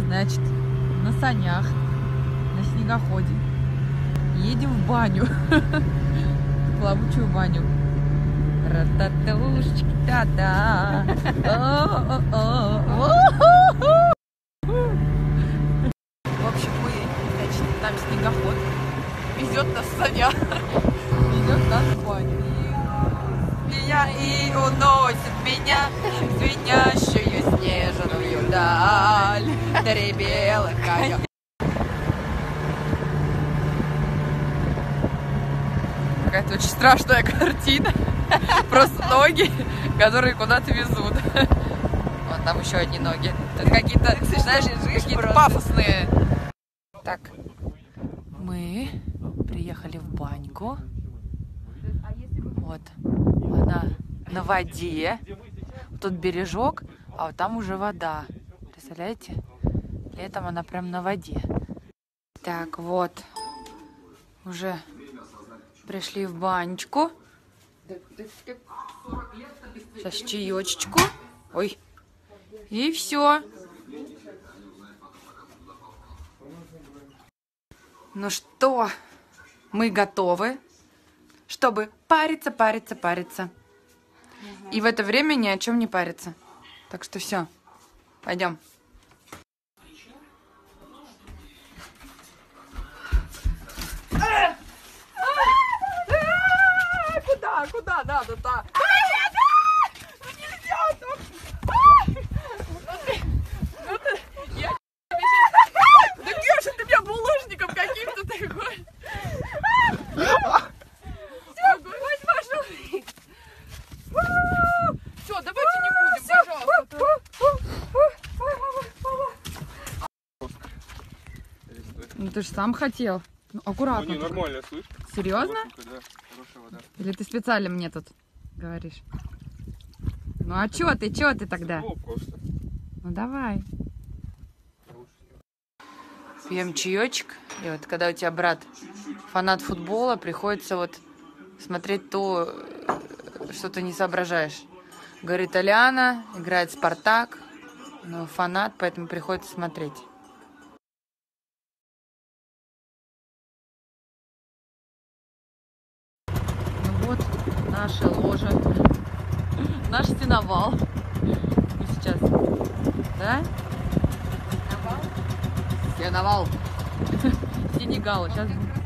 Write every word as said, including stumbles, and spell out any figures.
Значит, на санях, на снегоходе едем в баню. Плавучую баню. Ра-та-тушечки, та-та. В общем, мы, значит, там снегоход везет нас в санях, везет нас в баню. Меня и уносит меня в звенящую снежную даль. Три белых коня. Какая-то очень страшная картина. Просто ноги, которые куда-то везут. Вот там еще одни ноги. Тут какие-то, знаешь, какие-то пафосные. Так, мы приехали в баньку. Вот, она на воде. Тут бережок, а вот там уже вода. Представляете? Летом она прям на воде. Так, вот. Уже пришли в банечку. Сейчас чаечечку. Ой. И все. Ну что, мы готовы, чтобы париться, париться, париться. Угу. И в это время ни о чем не париться. Так что все, пойдем. Куда, куда надо-то? Ну ты же сам хотел. Ну, аккуратно. Ну, не, нормально, слышь? Серьезно? Да, хорошая вода. Или ты специально мне тут говоришь? Ну а чё ты, чё ты тогда? Просто. Ну давай. Пьем чаечек. И вот когда у тебя брат фанат футбола, приходится вот смотреть то, что ты не соображаешь. Говорит, Толяна, играет Спартак, но фанат, поэтому приходится смотреть. Вот наша ложа, наш сеновал. Мы сейчас, да? Сеновал? Сенегал. Сейчас